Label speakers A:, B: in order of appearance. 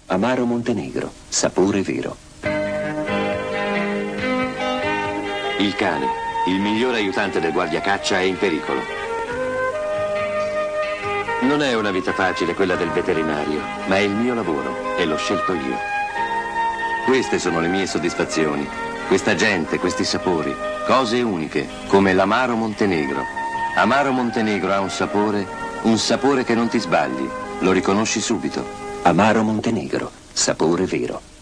A: Amaro Montenegro, sapore vero.
B: Il cane, il miglior aiutante del guardiacaccia, è in pericolo. Non è una vita facile quella del veterinario, ma è il mio lavoro e l'ho scelto io. Queste sono le mie soddisfazioni. Questa gente, questi sapori, cose uniche, come l'Amaro Montenegro. Amaro Montenegro ha un sapore che non ti sbagli, lo riconosci subito.
A: Amaro Montenegro, sapore vero.